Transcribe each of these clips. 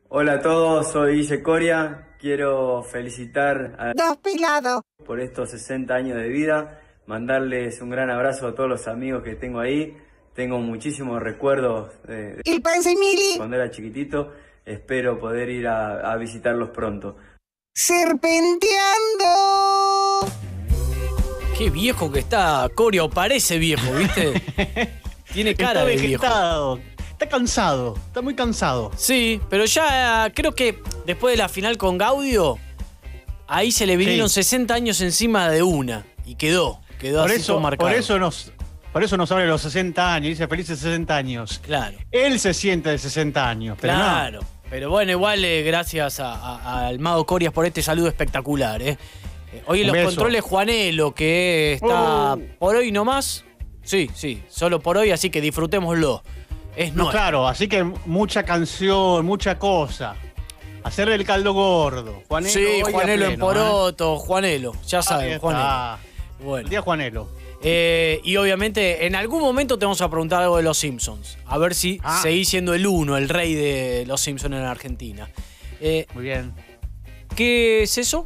Hola a todos, soy Guille Coria. Quiero felicitar a Dos Pilado por estos 60 años de vida, mandarles un gran abrazo a todos los amigos que tengo ahí. Tengo muchísimos recuerdos de Il Pensimili cuando era chiquitito. Espero poder ir a visitarlos pronto. Serpenteando. Qué viejo que está Coria, o parece viejo, ¿viste? Tiene cara de viejo. Está cansado, está muy cansado. Sí, pero ya creo que después de la final con Gaudio, ahí se le vinieron 60 años encima de una. Y quedó así todo marcado. Por eso nos habla de los 60 años, dice felices 60 años. Claro. Él se siente de 60 años, pero claro. no. Pero bueno, igual gracias al Mago Corias por este saludo espectacular. Hoy en los controles Juanelo, que está por hoy nomás. Sí, solo por hoy, así que disfrutémoslo. No, claro, así que mucha canción, mucha cosa. Hacerle el caldo gordo. Juanelo, sí, Juanelo pleno, en poroto, Juanelo, ya saben, Juanelo. Bueno. El día Juanelo. Y obviamente en algún momento te vamos a preguntar algo de los Simpsons. A ver si seguís siendo el uno, el rey de los Simpsons en Argentina. Muy bien. ¿Qué es eso?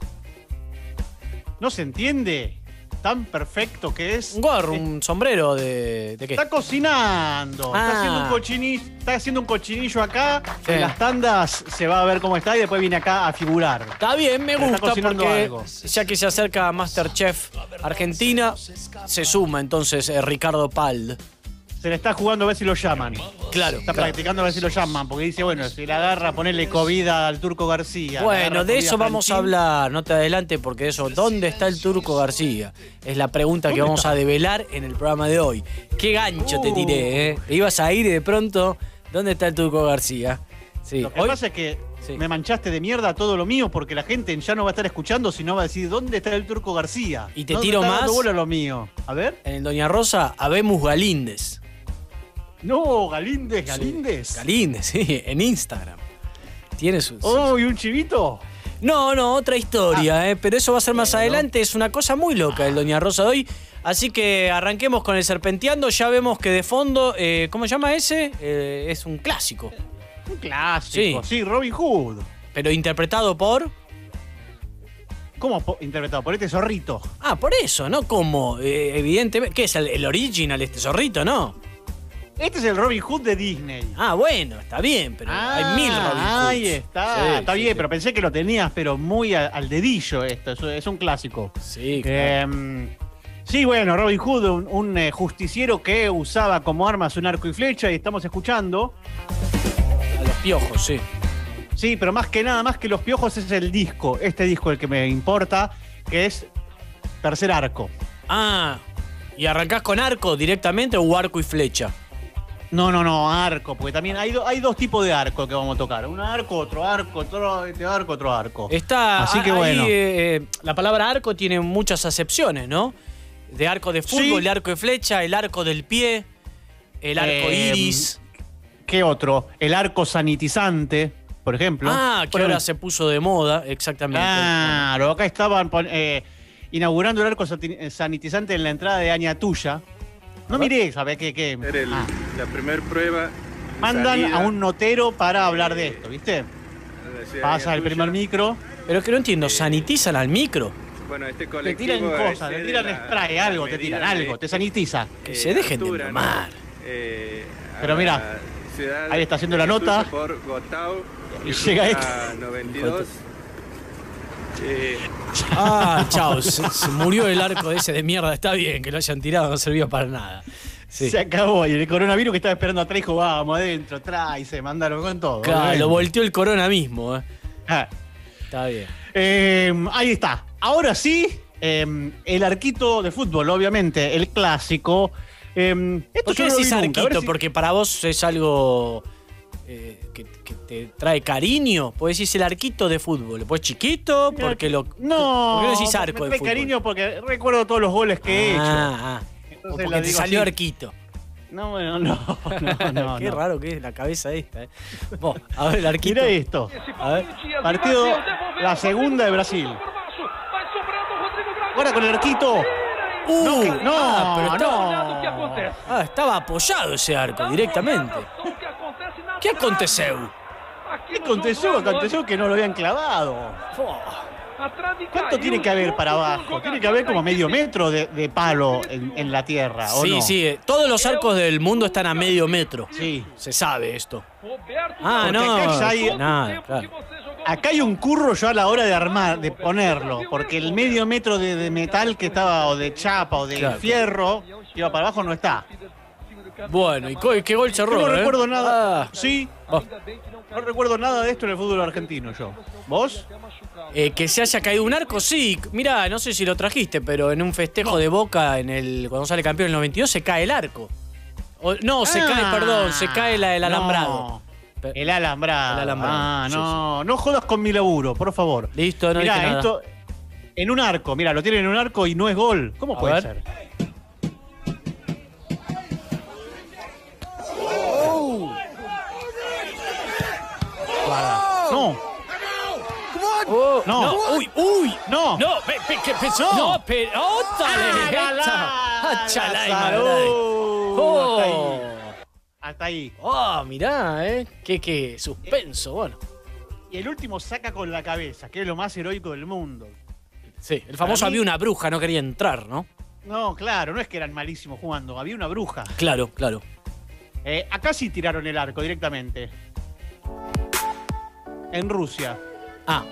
¿No se entiende? Tan perfecto que es. Un gorro, un sombrero de qué. Está cocinando. Está haciendo un cochinillo acá. Sí. En las tandas se va a ver cómo está y después viene acá a figurar. Está bien, me gusta porque algo. Ya que se acerca MasterChef Argentina, se suma entonces Ricardo Pald. Se le está jugando a ver si lo llaman. Claro. Está practicando a ver si lo llaman, porque dice, bueno, si le agarra, ponerle COVID al Turco García. Bueno, de eso vamos a hablar, no te adelante, porque eso, ¿dónde está el Turco García? Es la pregunta que vamos a develar en el programa de hoy. Qué gancho te tiré, ¿eh? Te ibas a ir y de pronto, ¿dónde está el Turco García? Sí. Lo que pasa es que me manchaste de mierda todo lo mío, porque la gente ya no va a estar escuchando, sino va a decir, ¿dónde está el Turco García? Y te tiro más. Lo mío. A ver. En el Doña Rosa, habemos Galíndez. No, Galíndez. Sí, Galíndez, sí, en Instagram. Tiene sus. Oh, ¿y un chivito? No, otra historia, pero eso va a ser más adelante. Es una cosa muy loca el Doña Rosa de hoy. Así que arranquemos con el Serpenteando. Ya vemos que de fondo, ¿cómo se llama ese? Es un clásico. Un clásico, sí, Robin Hood. Pero interpretado por. ¿Cómo interpretado? Por este zorrito. Ah, por eso, ¿no? Como, evidentemente. ¿Qué es el original, este zorrito, no? Este es el Robin Hood de Disney. Ah, bueno, está bien, pero hay 1000 Robin Hoods. Ahí está, está bien, pero pensé que lo tenías, pero muy al dedillo esto, es un clásico. Sí, claro. Sí, bueno, Robin Hood, un justiciero que usaba como armas un arco y flecha, y estamos escuchando... A los piojos, sí. Sí, pero más que nada, más que los piojos es el disco, este disco el que me importa, que es Tercer Arco. Ah, ¿y arrancás con arco directamente o arco y flecha? No, arco, porque también hay dos tipos de arco que vamos a tocar. Un arco, otro arco, otro arco. Está, así que bueno. La palabra arco tiene muchas acepciones, ¿no? De arco de fútbol, el arco de flecha, el arco del pie, el arco iris. ¿Qué otro? El arco sanitizante, por ejemplo. Ah, que ahora se puso de moda, exactamente. Claro, acá estaban inaugurando el arco sanitizante en la entrada de Añatuya. No miré, ¿sabes qué? La primera prueba. Mandan salida, a un notero para hablar de esto, ¿viste? Pasa el primer micro. Pero es que no entiendo, ¿sanitizan al micro? Bueno, este Te colectivo tiran cosas, te tiran spray, algo, te tiran algo, te sanitiza. Que se dejen de mamar. Pero mira, ahí está haciendo la nota. Por Gotau, y llega esto. 92. Chao, se murió el arco ese de mierda. Está bien que lo hayan tirado, no servía para nada. Sí. Se acabó. Y el coronavirus que estaba esperando atrás dijo, vamos adentro, trae, se mandaron con todo. Claro, lo volteó el corona mismo. Está bien. Ahí está. Ahora sí, el arquito de fútbol, obviamente, el clásico. ¿Por qué decís arquito? Porque para vos es algo... que te trae cariño, pues decís el arquito de fútbol, pues chiquito, porque lo... No, ¿por qué no decís arco me de trae fútbol? Cariño porque recuerdo todos los goles que he hecho. O porque te salió así. Arquito. No. Qué raro que es la cabeza esta. Vos, a ver, el arquito. Mira esto. A ver, partido, la segunda de Brasil. Ahora con el arquito. Estaba apoyado ese arco directamente. ¿Qué aconteceu? ¿Qué aconteció? Aconteció que no lo habían clavado. ¿Cuánto tiene que haber para abajo? Tiene que haber como medio metro de palo en la tierra, ¿o Sí, no? sí. Todos los arcos del mundo están a medio metro. Sí. Se sabe esto. Porque No. acá ya hay- Nada, claro. Acá hay un curro yo a la hora de armar, de ponerlo, porque el medio metro de metal que estaba, o de chapa, o de Claro. fierro, iba para abajo, no está. Bueno, ¿y qué gol cerró? Yo no recuerdo nada. Ah. Sí, Oh. no recuerdo nada de esto en el fútbol argentino yo. ¿Vos? Que se haya caído un arco, sí. Mirá, no sé si lo trajiste, pero en un festejo de Boca, cuando sale campeón en el 92, se cae el arco. Se cae el alambrado. No, el alambrado. El alambrado, Ah, sí, no jodas con mi laburo, por favor. Listo, no Mirá, dije nada. esto en un arco, mira, lo tienen en un arco y no es gol. ¿Cómo A puede ver. ser? Guarda. No, Oh, No. uy. no. No, ¿qué pensó? No. No, pero. ¡Chalay, Lázaro! Hasta ahí. Oh, mirá, Qué suspenso, bueno. Y el último saca con la cabeza, que es lo más heroico del mundo. Sí, el famoso Para mí- había una bruja, no quería entrar, ¿no? No, claro, no es que eran malísimos jugando, había una bruja. Claro, claro. Acá sí tiraron el arco directamente. En Rusia. Ah,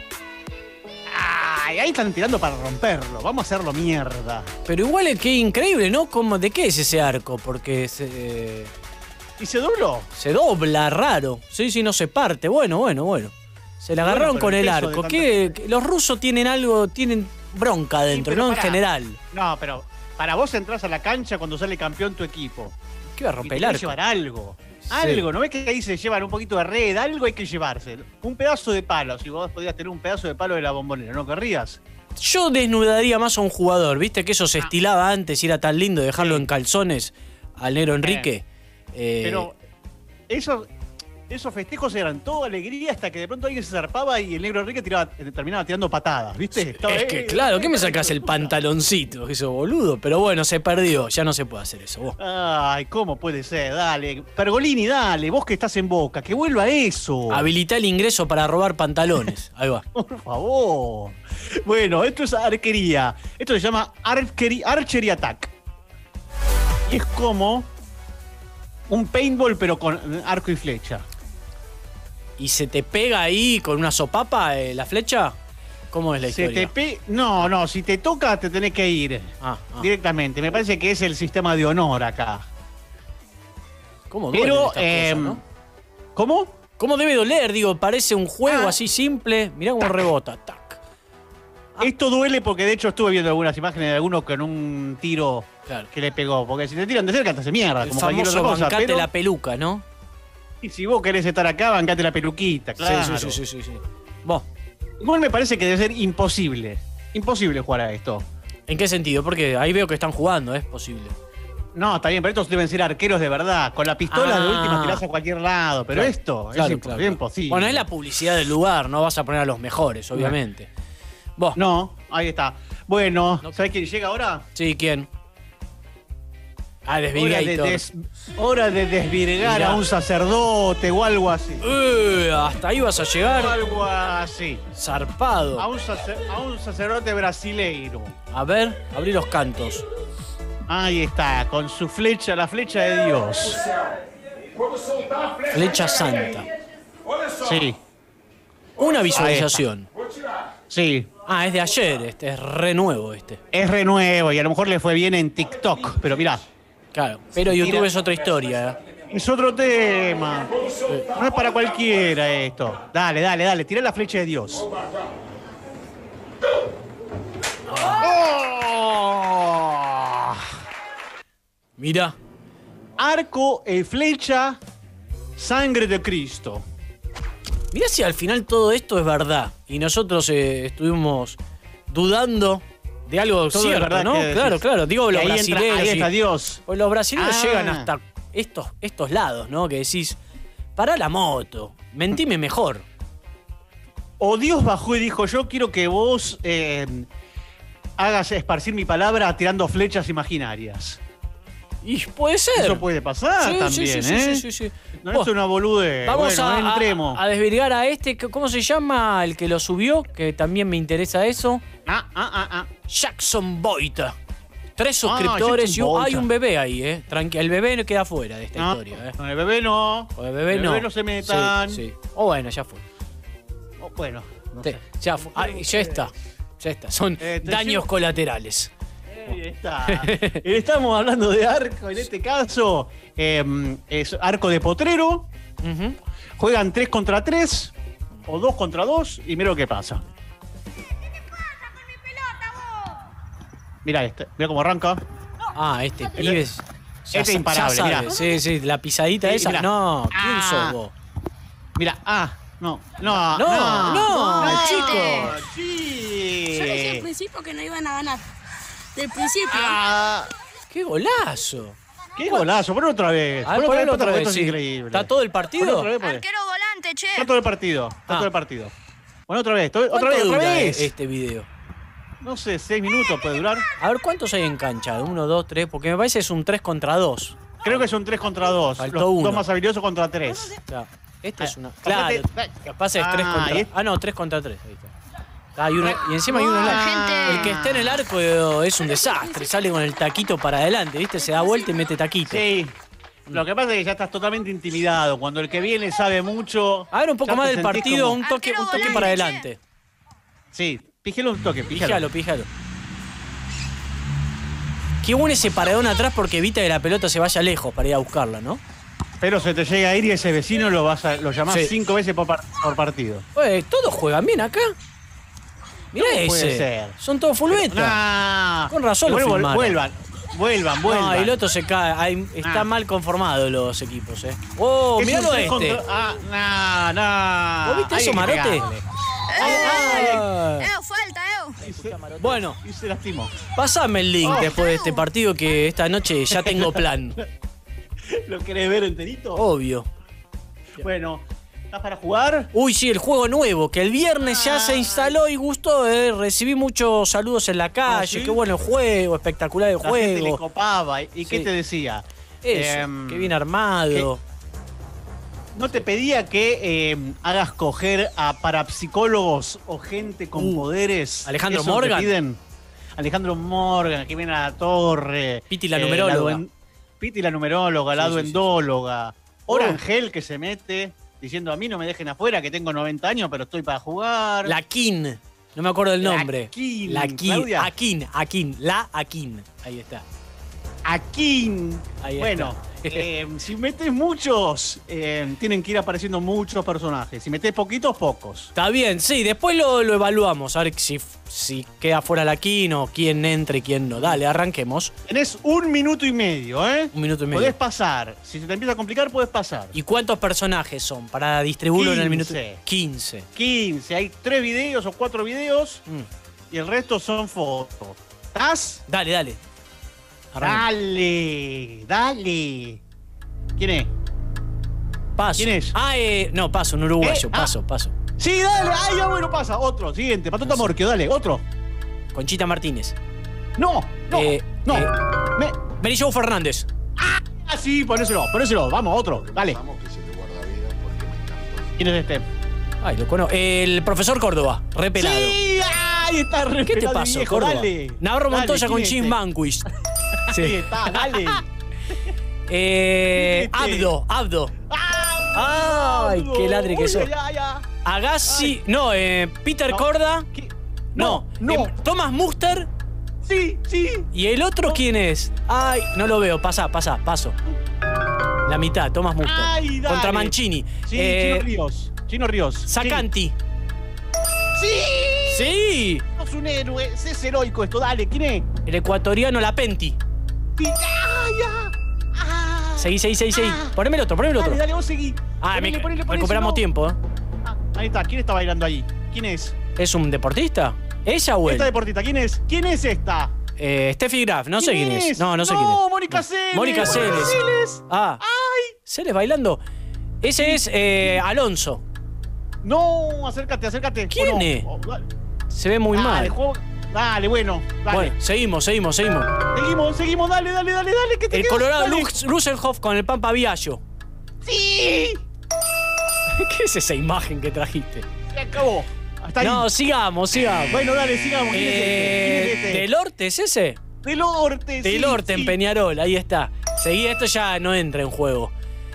Ay, ahí están tirando para romperlo. Vamos a hacerlo mierda. pero igual es que increíble, ¿no? ¿De qué es ese arco? Porque ¿Y se dobló? se dobla raro. Sí, no se parte. Bueno. Se le agarraron pero con el el peso de arco. tanta- Que los rusos tienen bronca adentro, pero ¿no? En pará. general. No, pero para vos entras a la cancha cuando sale campeón tu equipo. ¿Qué va a Y romper el tenés que arco? llevar algo. Sí. Algo, ¿no ves que ahí se llevan un poquito de red? Algo hay que llevarse. Un pedazo de palo. Si vos podías tener un pedazo de palo de la Bombonera, ¿no querrías? Yo desnudaría más a un jugador. ¿Viste que eso se estilaba antes y era tan lindo dejarlo Sí. en calzones al negro Enrique? Pero esos festejos eran toda alegría hasta que de pronto alguien se zarpaba y el negro Enrique terminaba tirando patadas, ¿viste? Estaba, Es que, claro, ¿qué me sacás el pantaloncito? Eso, boludo. Pero bueno, se perdió. Ya no se puede hacer eso. Vos. Ay, ¿cómo puede ser? Dale. Pergolini, dale. Vos que estás en Boca, que vuelva eso. Habilita el ingreso para robar pantalones. Ahí va. Por favor. Bueno, esto es arquería. Esto se llama Archery Attack. Y es como un paintball, pero con arco y flecha. ¿Y se te pega ahí con una sopapa la flecha? ¿Cómo es la historia? No, si te toca te tenés que ir Ah. directamente. Me parece que es el sistema de honor acá. ¿Cómo duele Pero, estas cosas, no? ¿Cómo? ¿Cómo debe doler? Digo, parece un juego así simple. Mirá cómo rebota. Tac. Esto duele porque de hecho estuve viendo algunas imágenes de alguno con un tiro Claro. que le pegó. Porque si te tiran de cerca te hace mierda, El como cualquier famoso otra cosa. bancate Pero, la peluca, ¿no? y si vos querés estar acá, bancate la peluquita, claro. Sí. Vos, Igual me parece que debe ser imposible. Imposible jugar a esto. ¿en qué sentido? Porque ahí veo que están jugando, es posible. No, está bien, pero estos deben ser arqueros de verdad. Con la pistola de última tirás a cualquier lado. Pero Claro, esto claro, es claro. imposible. Bueno, es la publicidad del lugar, no vas a poner a los mejores, obviamente. Vos, No, ahí está. Bueno, No. ¿sabés quién llega ahora? sí, ¿quién? Ah, Hora de, Desvigator. hora de desvirgar Mirá. a un sacerdote o algo así. Hasta ahí vas a O llegar algo así. zarpado. A un sacerdote brasileiro. A ver, abrí los cantos. Ahí está, con su flecha, la flecha de Dios. Flecha Santa. Sí, Una visualización. sí. Ah, es de ayer, es re nuevo este. Es renuevo y a lo mejor le fue bien en TikTok, pero mirá, Claro, pero YouTube Mira. es otra historia. es otro tema. No es para cualquiera esto. Dale, tirá la flecha de Dios. ¡Oh! Mirá, Arco, flecha, sangre de Cristo. mirá si al final todo esto es verdad. Y nosotros estuvimos dudando de algo Todo es cierto, verdad ¿no? que decís. Claro. Digo, Y los ahí brasileños. ahí está Dios. Pues los brasileños Ah. llegan hasta estos lados, ¿no? Que decís, pará la moto, mentime mejor. O Dios bajó y dijo, yo quiero que vos hagas esparcir mi palabra tirando flechas imaginarias. Y puede ser. Eso puede pasar también, ¿eh? Sí. No es una boludez. Vamos bueno, entremos. a desvirgar a este, ¿cómo se llama? El que lo subió, que también me interesa eso. Jackson Boyd. 3 suscriptores y Jackson hay Boyd. un bebé ahí, ¿eh? Tranqui, el bebé no queda fuera de esta historia, ¿eh? Con el bebé no. Con el bebé no. no se metan. Sí. O bueno, ya fue. Bueno, no Sí, sé. ya fue. Ya está. Ya está. Son daños colaterales. Ahí está. Estamos hablando de arco, en este caso es arco de potrero. Ujú. Juegan 3 contra 3 o 2 contra 2 y mira lo que pasa. Mira cómo arranca. Ah, este pibe es. Ya Este imparable, sabe. mirá. Sí, la pisadita Sí, esa. mirá. No, ¿quién sos vos? Mira, no, chico. Sí. Yo le dije al principio que no iban a ganar. Del principio. ¡Qué golazo! Qué golazo, ponlo otra vez. A ver, ponelo otra vez, esto es sí. increíble. ¿Está todo el Ponlo partido? otra vez, porque- Arquero volante, che. Está todo el partido. Está todo el partido. Bueno, otra vez, ¿Cuánto otra dura vez. este video? No sé, 6 minutos puede durar. A ver, ¿cuántos hay en cancha? 1, 2, 3, porque me parece que es un 3 contra 2. Creo que son 3 contra 2. Faltó Los uno. 2 más habilidosos contra 3. Claro. Este es una. Pasate. Claro. Capaz es 3 contra. y este- Ah, no, 3 contra 3. Ahí está. Y encima hay uno en el arco. gente. El que está en el arco es un desastre. Sale con el taquito para adelante, ¿viste? Se da vuelta y mete taquito. Sí. Lo que pasa es que ya estás totalmente intimidado. Cuando el que viene sabe mucho. A ver, un poco ya más te del sentís partido, como- un toque Arquero para volante, adelante. Sí, píjelo un toque, píjalo. Píjalo. Qué bueno ese paredón atrás porque evita que la pelota se vaya lejos para ir a buscarla, ¿no? Pero se te llega a ir y ese vecino lo llamás Sí. 5 veces por partido. Oye, todos juegan bien acá. Mirá ¿Cómo puede ese. ser? Son todos full beta. Nah. Con razón lo filmaron. Vuelvan. No, y el otro se cae. Está mal conformado los equipos, ¿eh? ¡Oh, Es miralo un a tres este! No. ¿Vos viste Hay eso, que Marote? pegarle. Ah. Falta, Bueno, Y se lastimó. pasame el link después de este partido que esta noche ya tengo plan. ¿Lo querés ver enterito? Obvio. Bueno, ¿estás para jugar? Uy, sí, el juego nuevo, que el viernes ya se instaló y gustó. Recibí muchos saludos en la calle. ¿sí? Qué bueno el juego, espectacular el La gente le juego. copaba. ¿Y qué Sí. te decía? Eso, qué bien armado. ¿No te pedía que hagas coger a parapsicólogos o gente con poderes? Alejandro ¿Eso te Morgan. piden? Alejandro Morgan, que viene a la torre. Piti la numeróloga. Piti la numeróloga, la Sí, sí, duendóloga. Orangel que se mete diciendo a mí no me dejen afuera, que tengo 90 años, pero estoy para jugar. La Kin. No me acuerdo del nombre. Akin, La Kin. Claudia. Akin. La Akin. Ahí está. Akin. Ahí Bueno, si metes muchos, tienen que ir apareciendo muchos personajes. Si metes poquitos, pocos. Está bien, sí, después lo evaluamos. A ver si queda fuera la Kin o quién entra y quién no. Dale, arranquemos. Tenés 1 minuto y medio, ¿eh? 1 minuto y medio. Podés pasar. Si se te empieza a complicar, podés pasar. ¿Y cuántos personajes son para distribuirlo en el minuto? 15. 15. 15. Hay 3 videos o 4 videos Mm. y el resto son fotos. ¿Estás? Dale. Arranca. Dale. ¿Quién es? Paso. ¿Quién es? No, paso, un uruguayo. Ah. Paso. Sí, dale. Ay, ya bueno, pasa. Otro. Siguiente. Patota Morquio, dale. Otro. Conchita Martínez. No. No. Mary Jo Fernández. Ah, sí, ponéselo. Vamos, otro. Dale. ¿Quién es este? Ay, lo conozco. El profesor Córdoba, repelado. Sí, ahí está re ¿Qué te pelado, pasó, viejo, Córdoba? Dale. Navarro Dale, Montoya con ¿quién es Jim este? Manquist. Ahí está, dale. Abdo. Ay, qué ladre que sos. Ya. Agassi. No, Peter No. Corda. ¿Qué? No. Thomas Muster. Sí. ¿Y el otro quién es? Ay, no lo veo. Paso. La mitad, Thomas Muster. Ay, dale. Contra Mancini. Sí, Chino Ríos. Sacanti. Sí. Sí. Sos un héroe. Es heroico esto. Dale, ¿quién es? El ecuatoriano Lapenti. Sí. Ya. Ah. Seguí. Ah. Poneme el otro. Dale, vos seguí. Ponele, Recuperamos no. tiempo. Ahí está. ¿Quién está bailando ahí? ¿Quién es? ¿Es un deportista? ¿Ella o él? Esta deportista. ¿Quién es? ¿Quién es esta? Steffi Graf, no sé quién es. No sé quién es. No, Mónica Celes. Mónica Celes. Ah. Ay. Celes bailando. Ese es Alonso. No, acércate. ¿Quién Oh, no. es? Oh, dale. Se ve muy mal. Dale, Dale, bueno, dale. Bueno, seguimos. Seguimos, dale, que te El quedas, Colorado dale. Lusenhoff con el Pampa Viallo. ¡Sí! ¿Qué es esa imagen que trajiste? Se acabó. Hasta ahí. No, sigamos. Bueno, dale, sigamos. ¿Quién es este? ¿Del Orte es ese? Del Orte, Del Orte en Peñarol, ahí está. Seguí, esto ya no entra en juego.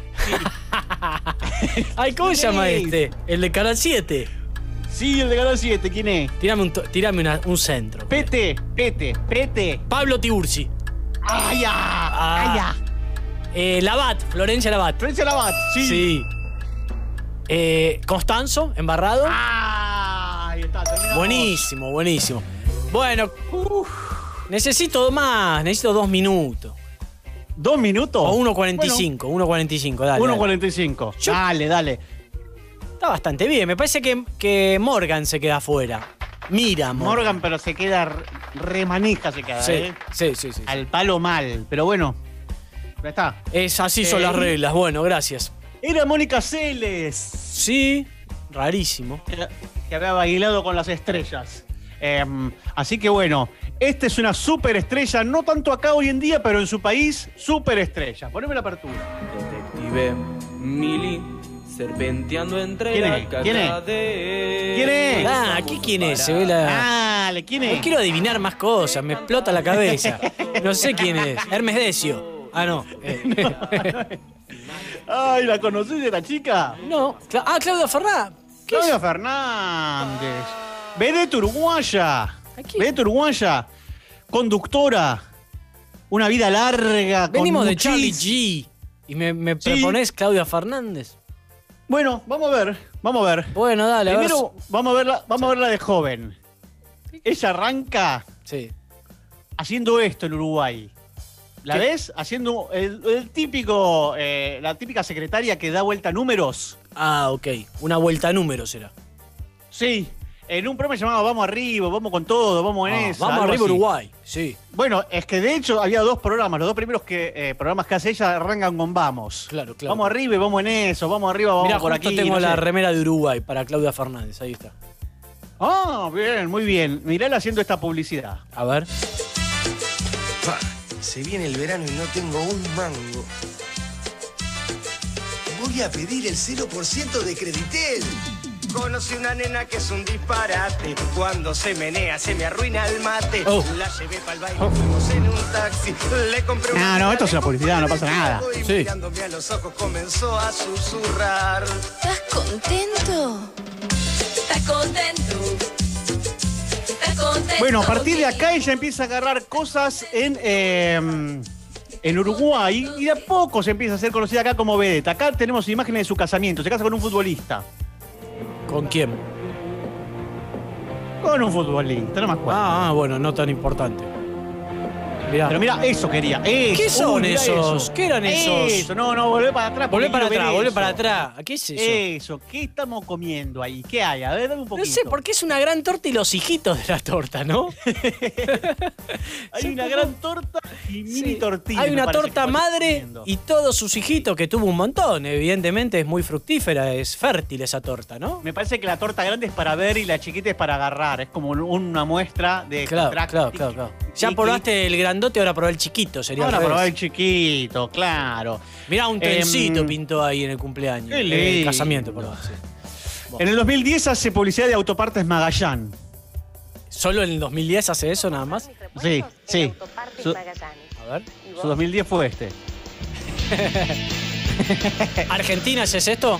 Ay, ¿cómo se llama ¿Quién es? este? El de Canal 7. Sí, el de Canal 7, ¿quién es? Tírame un centro. Pete. Pablo Tiburci. ¡Ay, ya! Labat, Florencia Labat. Florencia Labat, sí. Sí. Constanzo, embarrado. Ahí está, terminamos. Buenísimo. Bueno, necesito 2 minutos. 2 minutos. O 1.45, 1.45, dale. 1.45. Yo- Dale. Está bastante bien. Me parece que Morgan se queda afuera. Mira, Morgan, pero se queda remanija, se queda, Sí. Al palo mal, pero bueno. Ya está. Es así son las reglas. Bueno, gracias. Era Mónica Seles, Sí, rarísimo. que había bailado con las estrellas. Así que bueno, esta es una superestrella, no tanto acá hoy en día, pero en su país, superestrella. Poneme la apertura. Detective Mili, serpenteando entre ¿Quién la es? caca ¿Quién es? de... ¿Quién es? ¿Aquí quién es? Se ve la... Dale, ¿quién es? No quiero adivinar más cosas, me explota la cabeza. No sé quién es. Hermes Decio. Ah, no. Ay, ¿la conocés de la chica? No. Claudia Ferrá. ¿Qué Claudia es? Fernández. Vedette uruguaya. Aquí. Vedette uruguaya. Conductora. Una vida larga. Venimos con de Charlie muchis- G. Y me Sí. propones Claudia Fernández. Bueno, vamos a ver. Bueno, dale, a ver. Primero, vamos a verla de joven. Ella arranca Sí. haciendo esto en Uruguay. ¿La ¿Qué? ves? Haciendo el típico, la típica secretaria que da vuelta a números. Ah, ok. Una vuelta a números será. Sí. En un programa llamado Vamos Arriba, Vamos con Todo, Vamos en eso. Vamos algo arriba así. Uruguay. Sí. Bueno, es que de hecho había 2 programas. Los 2 primeros programas que hace ella arrancan con Vamos. Claro. Vamos arriba y vamos en eso. Vamos arriba, vamos Mira, por justo aquí. tengo no la sé. remera de Uruguay para Claudia Fernández. Ahí está. Ah, bien, muy bien. Mirala haciendo esta publicidad. A ver. Pa, se viene el verano y no tengo un mango. Voy a pedir el 0% de Creditel. Conocí una nena que es un disparate. Cuando se menea se me arruina el mate. Oh. La llevé pa'l baile, fuimos en un taxi. Le compré una... No, esto es una publicidad, no pasa nada. Y Sí. mirándome a los ojos comenzó a susurrar. ¿Estás contento? ¿Estás contento? ¿Estás contento? Bueno, a partir de acá ella empieza a agarrar cosas en Uruguay y de a poco se empieza a ser conocida acá como vedette. Acá tenemos imágenes de su casamiento. Se casa con un futbolista. ¿Con quién? Con un futbolista, no me acuerdo. Bueno, no tan importante. Mirá. Pero mira, eso quería. Eso. ¿Qué son mirá esos? eso. ¿Qué eran esos? Eso, no, volvé para atrás. Volvé porque para quiero atrás, ver volvé eso. para atrás. ¿Qué es eso? Eso, ¿qué estamos comiendo ahí? ¿Qué hay? A ver, dame un No poquito. sé, porque es una gran torta y los hijitos de la torta, ¿no? Hay una gran torta y mini Sí. tortilla. Hay me una parece torta que estamos madre comiendo. y todos sus hijitos, que tuvo un montón. Evidentemente es muy fructífera, es fértil esa torta, ¿no? Me parece que la torta grande es para ver y la chiquita es para agarrar. Es como una muestra de Claro, contracto. claro. Ya probaste el grandote, ahora probá el chiquito, sería Ahora al revés. probar el chiquito, claro. Mirá, un trencito pintó ahí en el cumpleaños. Qué En el lindo. casamiento, perdón. Sí. En el 2010 hace publicidad de Autopartes Magallán. ¿Solo en el 2010 hace eso nada más? Sí. Su, A ver. su 2010 fue este. ¿Argentina es esto?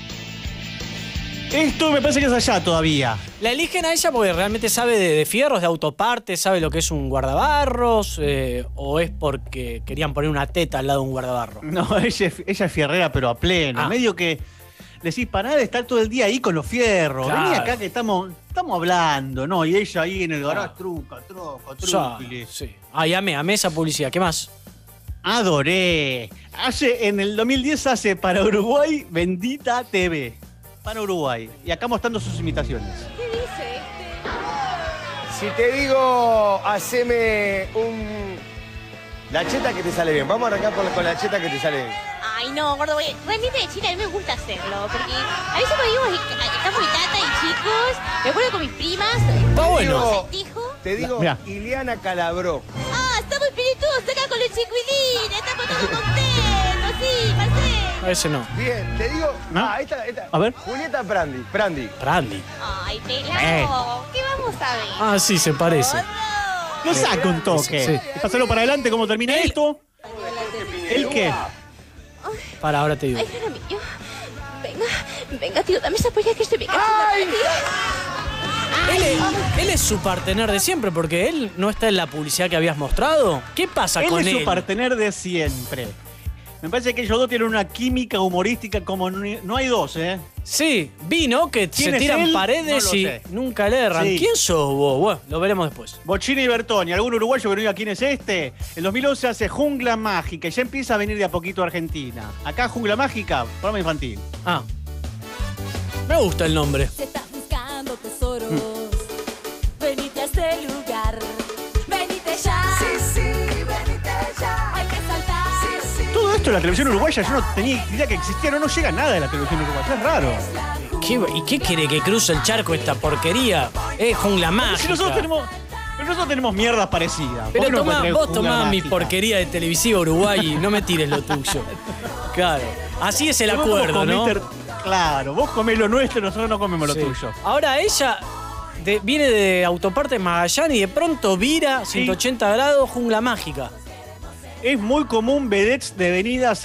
Esto me parece que es allá todavía. ¿La eligen a ella porque realmente sabe de fierros, de autopartes, sabe lo que es un guardabarros? ¿O es porque querían poner una teta al lado de un guardabarro? No, ella es fierrera, pero a pleno. Ah. Medio que decís, para nada de estar todo el día ahí con los fierros. Claro. Vení acá que estamos hablando, ¿no? Y ella ahí en el garage, truca, truquile. Sí. Ay, amé esa publicidad. ¿Qué más? Adoré. En el 2010 hace para Uruguay Bendita TV. Para Uruguay. Y acá mostrando sus imitaciones. Si te digo, haceme la cheta que te sale bien. Vamos a arrancar con la cheta que te sale bien. Ay, no, gordo, realmente de Chile a mí me gusta hacerlo, porque a veces cuando digo, estamos mi tata y chicos, me acuerdo con mis primas. Está bueno. Te digo, Mirá. Ileana Calabró. Ah, estamos espirituosos acá con el chiquilín, estamos todos contentos, sí, Marcelo. A ese no. Bien, te digo. ¿No? Esta. A ver. Julieta Prandi. Prandi. Randy. Ay, pelado, ¿qué vamos a ver? Ah, sí, se parece. No saca un toque. Sí. Pásalo para adelante, ¿cómo termina esto? ¿El qué? Para, ahora te digo. Ay, Jara mío. Venga, tío, dame esa polla que estoy bien. Él es su partener de siempre, porque él no está en la publicidad que habías mostrado. ¿Qué pasa con Él es él? su partener de siempre. Me parece que ellos dos tienen una química humorística como no hay dos, ¿eh? Sí, vino que se ¿Quién es tiran él? paredes No lo y sé. nunca le erran. Sí. ¿Quién sos vos? Bueno, lo veremos después. Bochini y Bertoni, algún uruguayo que no diga quién es este. En 2011 hace Jungla Mágica y ya empieza a venir de a poquito a Argentina. Acá Jungla Mágica, programa infantil. Ah. Me gusta el nombre. Si estás buscando tesoros, venite a este lugar. Venite ya. Sí, venite ya. Hay que saltar. Todo esto de la televisión uruguaya, yo no tenía idea que existía, no llega nada de la televisión uruguaya, es raro. ¿Y qué quiere que cruce el charco esta porquería? Es jungla Si mágica. nosotros tenemos mierdas parecidas. ¿Por Pero qué no tomá, encontré vos Jungla tomás mi Mágica? porquería de televisiva uruguay y no me tires lo tuyo. Claro. Así es el Vos acuerdo, ¿no? comiste- Claro, vos comés lo nuestro, nosotros no comemos lo Sí. tuyo. Ahora ella viene de Autopartes Magallanes y de pronto vira 180 grados jungla mágica. Es muy común vedettes devenidas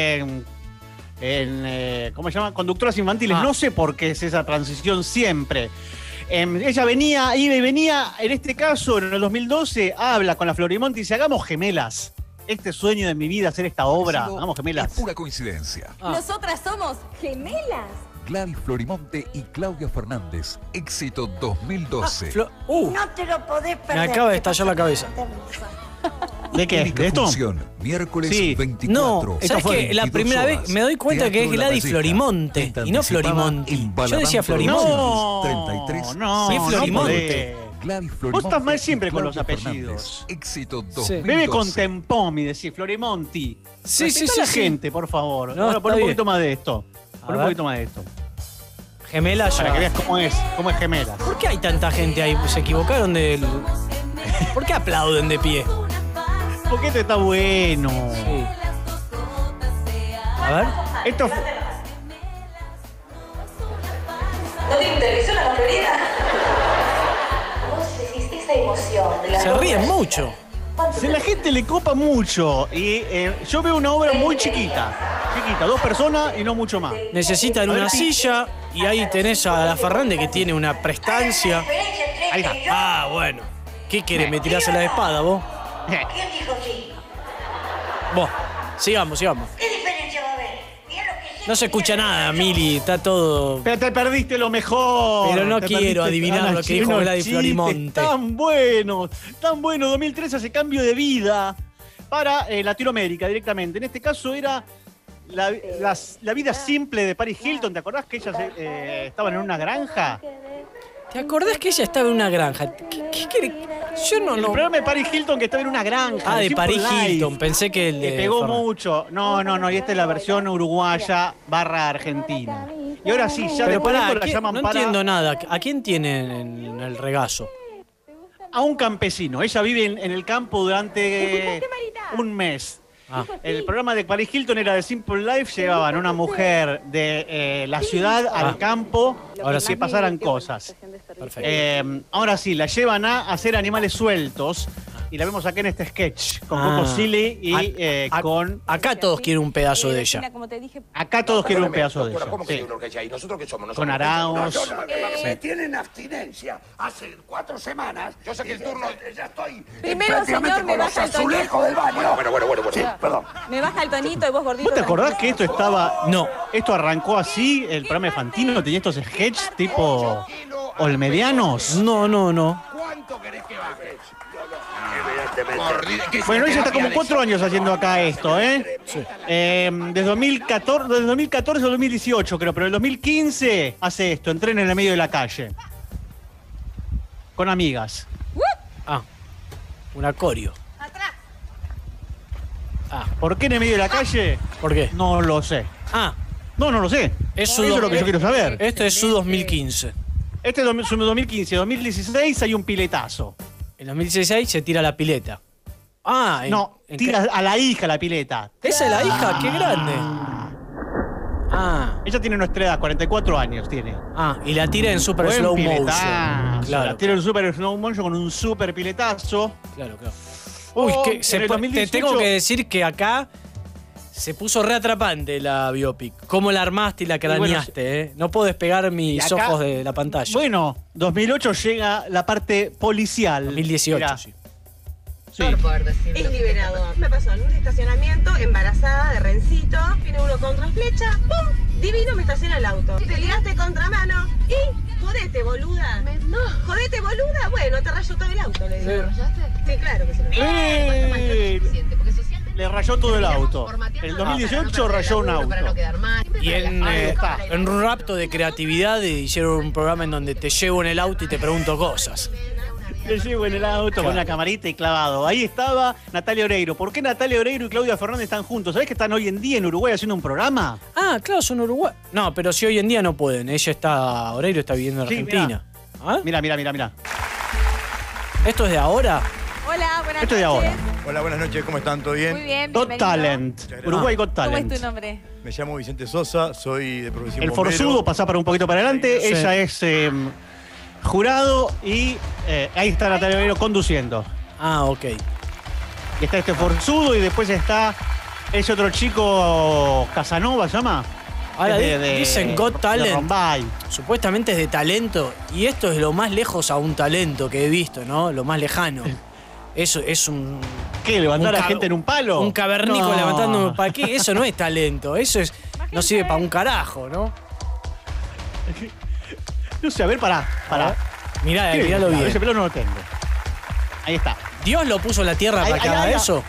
¿cómo se llama? Conductoras infantiles. Ah. No sé por qué es esa transición siempre. Ella venía, iba y venía, en este caso, en el 2012, habla con la Florimonte y dice, hagamos gemelas. Este sueño de mi vida, hacer esta obra, hagamos gemelas. Es pura coincidencia. Nosotras somos gemelas. Gladys Florimonte y Claudia Fernández. Éxito 2012. No te lo podés Me perder. acaba de estallar la cabeza. ¿De qué? Única ¿De esto? función, miércoles Sí. 24. No, ¿sabes fue qué? La 22 primera horas. vez me doy cuenta que es Teatro La Gladys Valleja. Florimonte Esta y no anticipaba Florimonti. en Yo Balamán decía Producciones, Florimonte. 33. No, Sí, no Florimonte. podés. Gladys Vos Florimonte estás mal y siempre con los Claudia apellidos. Fernández. Éxito Sí. 2012. Bebe con Tempomi, decís, Florimonti. Sí, Respetá sí, a la sí, gente, por favor. No, Ahora está pon un bien. poquito más de esto. Pon un ver. poquito más de esto. Gemela Para que ya. veas cómo es gemela. ¿Por qué hay tanta gente ahí? ¿Se equivocaron del...? ¿Por qué aplauden de pie? Porque esto está bueno. Sí. A ver. Esto fue- ¿No te interesa la Florida? Vos decís esa emoción de la Se ríen mucho. Si la gente le copa mucho y yo veo una obra muy chiquita, 2 personas y no mucho más. Necesitan A ver, una sí. silla y ahí tenés a la Fernández que tiene una prestancia. Ahí está. Ah, bueno. ¿Qué querés? ¿Me tirás a la espada vos? ¿Quién dijo sí? Vos. Sigamos. ¿Qué diferencia va a haber? Mirá lo que No se escucha nada, Mili. Está todo... Pero te perdiste lo mejor. Pero no Te quiero perdiste adivinar unos lo que dijo unos Gladys chistes Florimonte. Tan bueno. 2013 hace cambio de vida para Latinoamérica directamente. En este caso era la vida simple de Paris Hilton. ¿Te acordás que ellas estaban en una granja? ¿Te acordás que ella estaba en una granja? ¿Qué querés? Yo El programa de Paris Hilton que estaba en una granja. Ah, de Simple Paris Life. Hilton. Pensé que el Le de... pegó Fernández. mucho. No. Y esta es la versión uruguaya / Argentina. Y ahora sí, ya Pero después de pará, esto la llaman no para entiendo nada. ¿A quién tienen en el regazo? a un campesino. Ella vive en el campo durante un mes. Ah. El programa de Paris Hilton era de Simple Life, llevaban una mujer de la ciudad al campo, Ahora que sí. pasaran cosas. Perfecto. Ahora sí, la llevan a hacer animales sueltos y la vemos acá en este sketch con Ah. Coco Silly y con... Acá todos quieren un pedazo de ella. Acá todos quieren un pedazo de ella. ¿Cómo que Sí. hay una orquesta ahí? ¿Nosotros qué somos? Con Arauz. Me tienen abstinencia hace 4 semanas. Yo sé que el turno ya estoy Primero, prácticamente señor, me con los baja el tono. azulejos del baño. Bueno. Sí, perdón. Me baja el tonito y vos gordito. ¿Vos te acordás que esto estaba... No. Esto arrancó así, el programa de Fantino tenía estos sketches tipo olmedianos? No. ¿Cuánto querés que bajes? Bueno, ella está como 4 años haciendo acá esto, ¿eh? Sí. Desde 2014 o 2018 creo, pero en el 2015 hace esto, entrena en el medio de la calle. Con amigas. Ah, un acorio. ¿Por qué en el medio de la calle? ¿Por qué? No lo sé. Ah. No lo sé. Eso es lo que yo quiero saber. Esto es su 2015. Este es su 2015. 2016 hay un piletazo. En 2016 se tira la pileta. Ah, tira a la hija la pileta. ¿Esa es la hija? ¡Qué grande! Ah. Ella tiene nuestra edad, 44 años tiene. Ah, y la tira en super Buen slow piletazo. motion. Claro. La tira en super slow motion con un super piletazo. Claro. Uy, que en el 2018, te tengo que decir que acá se puso re atrapante la biopic. Cómo la armaste y la craneaste, ¿eh? No puedo despegar mis acá, ojos de la pantalla. Bueno, 2008 llega la parte policial. 2018, Mirá. sí. Sí. Es liberador. Me pasó en un estacionamiento, embarazada, de rencito. Viene uno contra flecha, ¡pum! Divino, me estaciona el auto. Te ligaste contramano y jodete, boluda. No. Jodete, boluda. Bueno, te rayó todo el auto, le digo. ¿Te rayaste? Sí, claro que sí. Le rayó todo el auto. El 2018 rayó un auto. Y en un rapto de creatividad hicieron un programa en donde te llevo en el auto y te pregunto cosas. Te llevo en el auto con una camarita y clavado. Ahí estaba Natalia Oreiro. ¿Por qué Natalia Oreiro y Claudia Fernández están juntos? ¿Sabés que están hoy en día en Uruguay haciendo un programa? Ah, claro, son Uruguay. No, pero si hoy en día no pueden. Oreiro está viviendo en Argentina. Mira. ¿Esto es de ahora? Hola, buenas noches. Esto es de ahora. Hola, buenas noches, ¿cómo están? ¿Todo bien? Muy bien, Got bienvenido. Talent. Uruguay Got Talent. ¿Cómo es tu nombre? Me llamo Vicente Sosa, soy de profesión El bombero. forzudo pasa para un poquito para adelante. Sí. Ella es jurado y ahí está Natalia Oreiro conduciendo. Ah, ok. Y está este forzudo y después está ese otro chico Casanova, ¿se llama? Ahora Es dicen Got de Talent. Rombay. Supuestamente es de talento. Y esto es lo más lejos a un talento que he visto, ¿no? Lo más lejano. Eso es un... ¿Qué? ¿Levantar a gente en un palo? Un cavernícola No. levantando... ¿Para qué? Eso no es talento. Eso es... No sirve para un carajo, ¿no? No sé, a ver, pará. Mirá, ¿Qué? miralo bien. Ese pelo no lo tengo. Ahí está. ¿Dios lo puso en la tierra para que haga eso?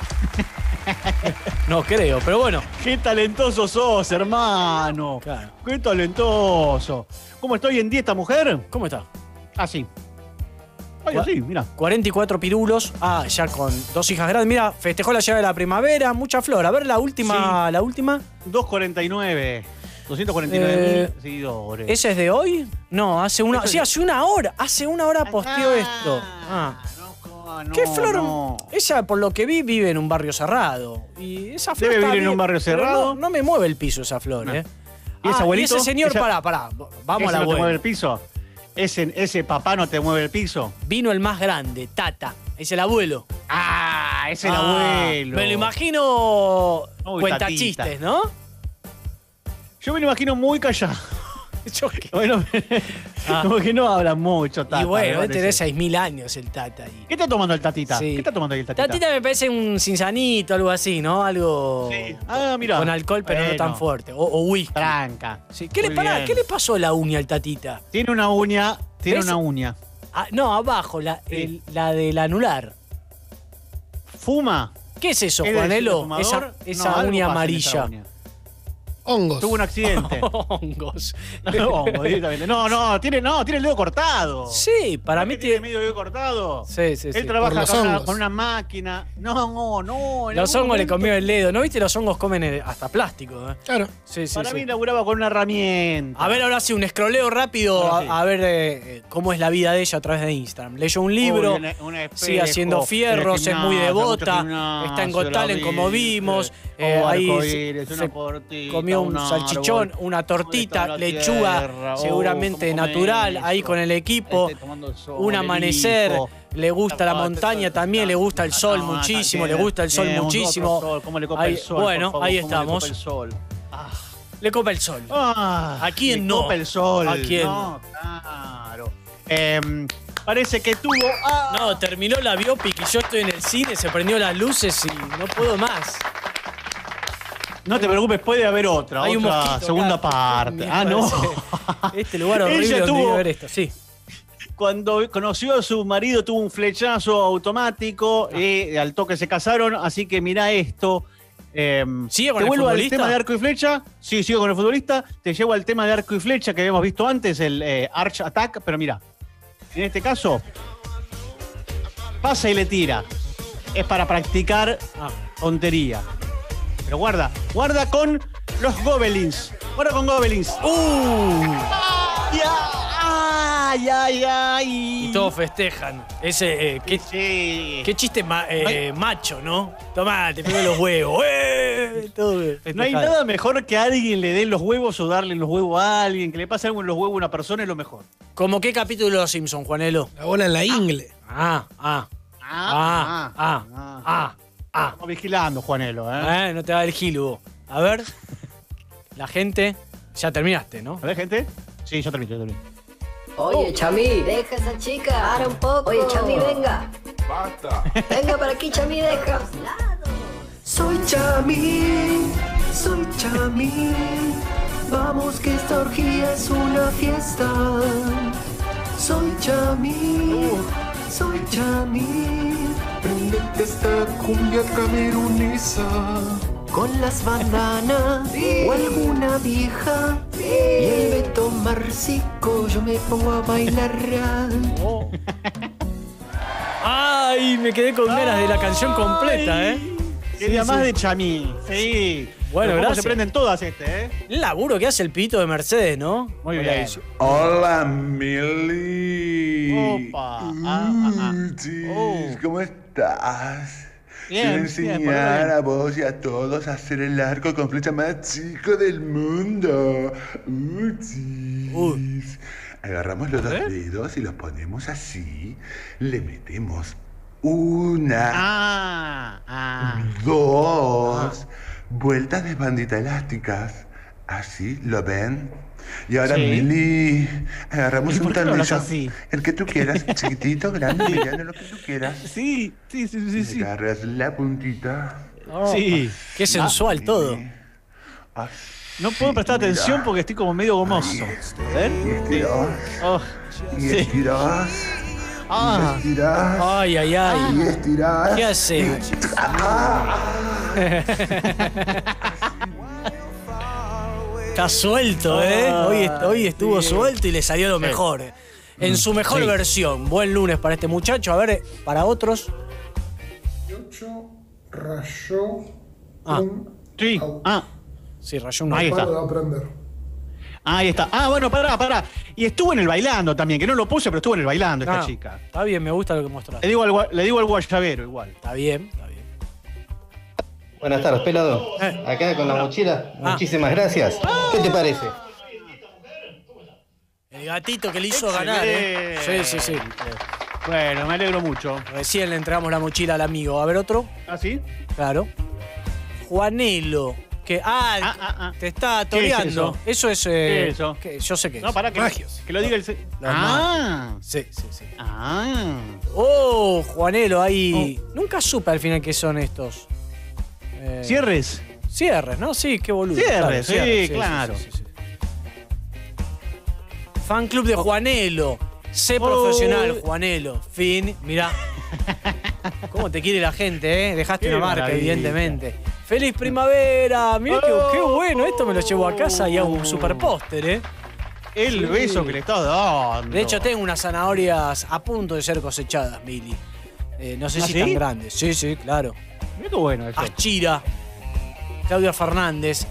No creo, pero bueno. Qué talentoso sos, hermano. Claro. Qué talentoso. ¿Cómo está hoy en día esta mujer? ¿Cómo está? Así. Ay, así, mira. 44 pirulos. Ah, ya con 2 hijas grandes. Mira, festejó la llegada de la primavera. Mucha flor. A ver la última. Sí. La última. 249. 249.000 seguidores. ¿Ese es de hoy? No, hace una. Esto Sí, hace una hora. Hace una hora posteó esto. ¿Qué flor? no. Ella, por lo que vi, vive en un barrio cerrado. Y esa flor Debe está vivir en bien, un barrio pero cerrado. No me mueve el piso esa flor, ¿eh? ¿Y ese abuelito? Y ese señor, Esa- pará. Vamos a ¿Ese la no te mueve buena. el piso? ¿Ese papá no te mueve el piso? Vino el más grande, Tata. Es el abuelo. Ah, es el Ah, abuelo. Me lo imagino Uy, cuenta tatita. chistes, ¿no? Yo me lo imagino muy callado. Yo qué. Bueno, como que no habla mucho, Tata. Y bueno, me debe tener parece. 6.000 años el Tata. ¿Qué está tomando el Tatita? Sí. ¿Qué está tomando ahí el Tatita? Tatita me parece un cinzanito, algo así, ¿no? Algo Ah, mira. con alcohol, pero no Bueno. tan fuerte. O whisky. Tranca. Sí. ¿Qué, Muy bien. ¿Qué le pasó a la uña al Tatita? Tiene una uña. Tiene ¿Ves? una uña. Ah, no, abajo, la del anular. ¿Fuma? ¿Qué es eso, ¿Es de Juanelo? fumador? Esa No, algo uña pasa en esa amarilla. uña. Hongos. Tuvo un accidente. Hongos. Hongo, directamente. No, tiene el dedo cortado. Sí, para mí tiene medio dedo cortado. Sí, sí, sí. Él trabaja Por los con hongos. con una máquina. No. en Los algún hongos le momento- comió el dedo. ¿No viste? Los hongos comen hasta plástico. Claro. Sí, sí, Para sí. mí laburaba con una herramienta. A ver, ahora sí, un escroleo rápido Ahora sí. a ver cómo es la vida de ella a través de Instagram. Leyó un libro, Uy, un espejo, sigue haciendo fierros, el es muy gimnasio, devota, mucho gimnasio, está en Got la Talent como vi, vimos. ahí Ahí se se comió un salchichón, una tortita, la lechuga, tierra? seguramente ¿Cómo come natural, ahí eso? con el equipo. Tomando el sol, Un el amanecer, hijo. le gusta la montaña también, le gusta el sol No, muchísimo, le también. gusta el sol Un muchísimo. otro sol, ¿cómo le copa Ahí- el sol? bueno, por favor, ahí cómo le copa estamos. el sol? Le copa el sol. ¿A quién le no? copa el sol. ¿A quién No, claro. Parece que tuvo... No, terminó la biopic y yo estoy en el cine, se prendió las luces y no puedo más. No te preocupes, puede haber otra Hay un otra mosquito segunda acá. parte. Mierda, No. Este lugar horrible Ella donde tuvo- iba a ver esto, sí. Cuando conoció a su marido tuvo un flechazo automático y al toque se casaron, así que mira esto. ¿Sigue con te el vuelvo al futbolista? tema de arco y flecha. Sí, sigo con el futbolista. Te llevo al tema de arco y flecha que habíamos visto antes, el Arch Attack, pero mira, en este caso, pasa y le tira. Es para practicar tontería. Pero guarda con los Gobelins. Guarda con Gobelins. ¡Ay, ay, ay! Y todos festejan. Ese, qué chiste macho, ¿no? Tomá, te pego los huevos. Todo no hay nada mejor que a alguien le dé los huevos o darle los huevos a alguien, que le pase algo en los huevos a una persona es lo mejor. ¿Cómo qué capítulo de Los Simpsons, Juanelo? La bola en la ingle. Estamos vigilando, Juanelo, No te va el gilo. A ver, la gente. Ya terminaste, ¿no? A ver, gente. Sí, yo terminé. Oye, Chami, deja a esa chica, para un poco. Oye, Chami, venga. Basta. Venga para aquí, Chami, deja. Soy Chami, vamos que esta orgía es una fiesta. Soy Chami, prendete esta cumbia camerunesa. Con las bandanas o alguna vieja y el Beto Marcico yo me pongo a bailar. Ay, me quedé con ganas de la canción completa, Quería más de Chami. Sí. Bueno, gracias. Se prenden todas El laburo que hace el pito de Mercedes, ¿no? Muy bien. Hola, Mili. Opa. ¿Cómo estás? Bien, Quiero enseñar a vos y a todos a hacer el arco con flecha más chico del mundo. Agarramos los dos dedos y los ponemos así. Le metemos una, dos vueltas de bandita elásticas. Así, ¿lo ven? Y ahora, Mili, agarramos un tornillo. El que tú quieras, chiquitito, grande, mediano, lo que tú quieras. Sí. Agarras la puntita. Sí. Qué sensual todo. No puedo prestar atención porque estoy como medio gomoso. ¿Ven? Y estirás. Y estirás. Ah. Y estirás. Ay, ay, ay. Y estirás. ¿Qué hace? Está suelto, Hoy estuvo suelto y le salió lo mejor. En su mejor versión. Buen lunes para este muchacho. A ver, para otros. Rayó. Sí. Sí, rayó un Ahí está. Ahí está. Bueno, pará. Y estuvo en el bailando también, que no lo puse, pero estuvo en el bailando esta chica. Está bien, me gusta lo que mostraste. Le digo al guayabero igual. Está bien. Buenas tardes, pelado. Acá con la mochila. Muchísimas gracias. ¿Qué te parece? El gatito que le hizo ganar, Sí. Bueno, me alegro mucho. Recién le entregamos la mochila al amigo. A ver otro. ¿Ah, sí? Claro. Juanelo. Que, te está toreando. ¿Qué es eso? Eso es. ¿Qué es eso? Yo sé qué es. No, para que lo diga el. Sí. Juanelo, ahí. Nunca supe al final qué son estos. ¿Cierres? Cierres, ¿no? Sí, qué boludo. Cierres, claro. Sí. Fan club de Juanelo. Sé profesional, Juanelo. Fin, mirá. ¿Cómo te quiere la gente, Dejaste una marca, evidentemente. ¡Feliz primavera! Mirá qué bueno. Esto me lo llevo a casa y hago un super póster, El beso que le estás dando. De hecho, tengo unas zanahorias a punto de ser cosechadas, Mili. No sé si tan grandes. Sí, claro. Mirá qué bueno eso. Achira. Claudia Fernández.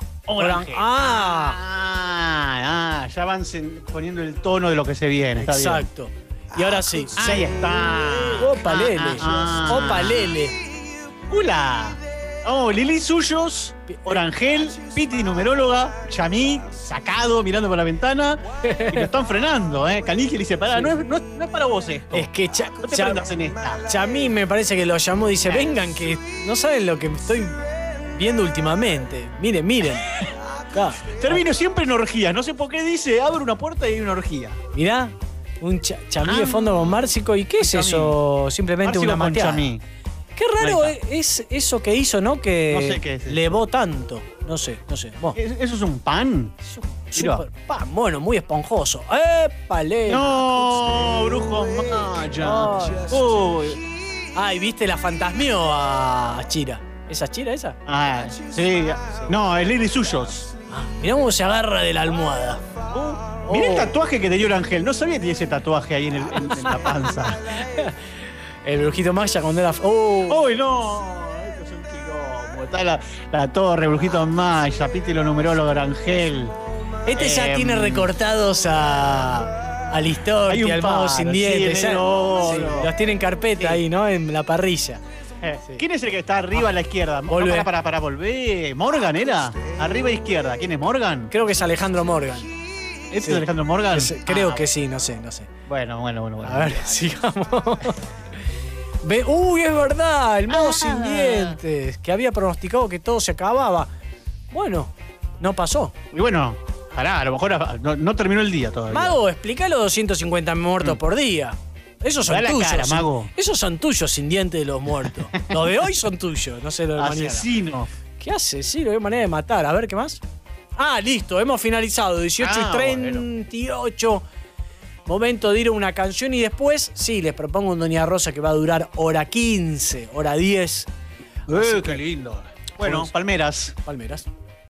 Ya van poniendo el tono de lo que se viene. Exacto. Y ahora sí. Ahí está. Opa, Lele. ¡Hola! Lili Suyos, Orangel, Piti numeróloga, Chamí, sacado, mirando por la ventana. Y lo están frenando, Canigel dice, pará, no es para vos esto. Es que no te prendas en esta. Chamí me parece que lo llamó, dice, vengan que no saben lo que estoy viendo últimamente. Miren. Termino siempre en orgías, no sé por qué dice, abre una puerta y hay una orgía. Mirá, un Chamí de fondo con Márcico. ¿Y qué es eso? Simplemente Márcico una mateada. Qué raro es eso que hizo, ¿no? Que no sé qué es eso. Levó tanto. No sé. ¿Eso es un pan? Es un super pan, bueno, muy esponjoso. ¡Épale! ¡No! ¡Brujos mayas! Ay, ¿viste? La fantasmió a Chira. ¿Esa Chira esa? Sí. No, es Lili Suyos. Mirá cómo se agarra de la almohada. Mirá el tatuaje que te dio el ángel. No sabía que tenía ese tatuaje ahí en la panza. El brujito Maya cuando era. ¡Uy, no! Estos son chicos. Está la torre, Brujito Maya, Piti lo numerólogo Rangel. Ya tiene recortados a Listorti, al Mago sin dientes. Los tiene en carpeta ahí, ¿no? En la parrilla. ¿Quién es el que está arriba a la izquierda? Volvé. Para volver. ¿Morgan era? Arriba a izquierda. ¿Quién es Morgan? Creo que es Alejandro Morgan. ¿Este es Alejandro Morgan? Creo que sí, no sé. Bueno. A ver, sigamos. Uy, es verdad, el Mago sin dientes, que había pronosticado que todo se acababa. Bueno, no pasó. Y bueno, a lo mejor no terminó el día todavía. Mago, explica los 250 muertos por día. Esos son tuyos. Cara, Mago. Esos son tuyos sin dientes de los muertos. Los de hoy son tuyos, no sé lo de mañana. Asesino. ¿Qué asesino? Qué manera de matar. A ver, ¿qué más? Listo, hemos finalizado. 18:38. Bueno. Momento de ir a una canción y después, les propongo un Doña Rosa que va a durar hora 15, hora 10. Qué lindo. Bueno, Palmeras. Palmeras.